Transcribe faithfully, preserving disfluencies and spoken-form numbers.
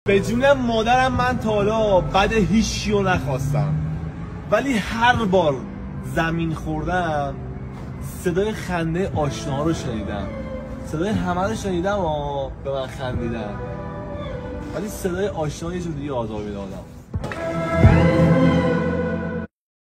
به جون مادرم من تا حالا بد هیچیو نخواستم، ولی هر بار زمین خوردم صدای خنده آشناها رو شنیدم. صدای همه رو شنیدم و به من خندیدن، ولی صدای آشنا یه جور دیگه آزار میده آدم.